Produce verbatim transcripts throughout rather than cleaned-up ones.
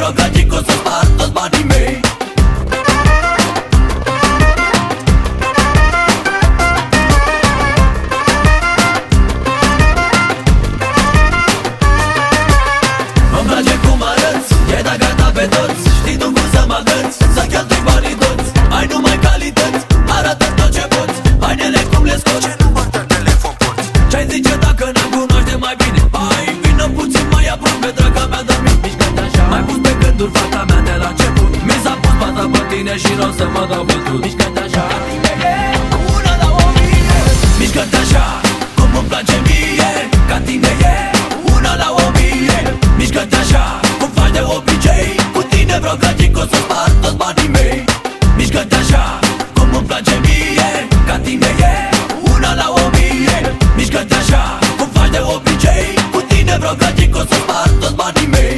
vreo gagic, o să spar toți banii mei. Îmi place cum arăți, e da gata pe toți. Știi tu cum să mă agăți, să cheltui banii toți. Ai numai calități, arată tot ce poți. Hainele cum le scoți, Ce număr de telefon porți? ce-ai zice dacă ne cunoaște mai bine? Hai, vină puțin mai aproape, draga mea, dă-mi mișcă-te așa. Mai pus pe gânduri fata mea de la început. Mi s-a pus pata pe tine și n-o să mă dau bătut. Mișcă-te așa, una la o mie. Mișcă-te așa, cum îmi place mie. Ca tine e, una la o mie. Mișcă-te așa, cum faci de obicei. Cu tine vreau gagic, o să spar toți banii mei. Mișcă-te așa, cum îmi place mie. Ca tine e, una la o mie. Mișcă-te așa, cum faci de obicei. Cu tine vreau gagic, o să spar toți banii mei.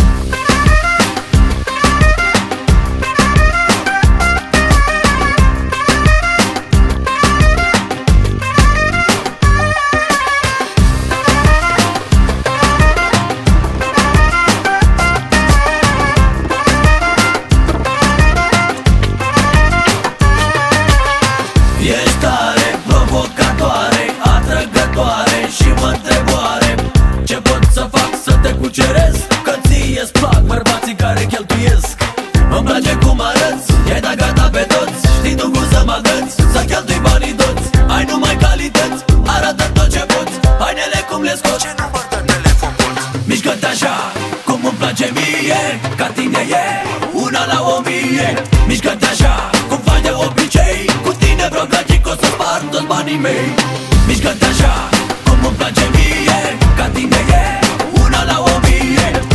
Ești tare, provocatoare, atrăgătoare și mă întreb oare ce pot să fac să te cuceresc? Că ție-ți plac bărbații care cheltuiesc. Îmi place cum arăți, e da gata pe toți. Știi tu cum să mă agăți, să cheltui banii toți. Ai numai calități, arată tot ce poți. Hainele cum le scoți, Ce număr de telefon porți? mișcă-te așa, cum îmi place mie. Ca tine e, una la o mie. Mișcă-te așa, cum faci de obicei. Cu tine vreau gagic, o să spar toți banii mei. Mișcă-te așa, cum îmi place mie. Ca tine e, una la o mie.